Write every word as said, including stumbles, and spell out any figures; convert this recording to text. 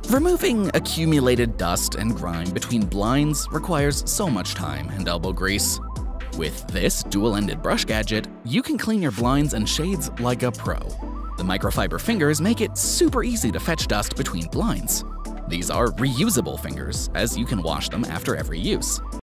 Removing accumulated dust and grime between blinds requires so much time and elbow grease. With this dual-ended brush gadget, you can clean your blinds and shades like a pro. The microfiber fingers make it super easy to fetch dust between blinds. These are reusable fingers, as you can wash them after every use.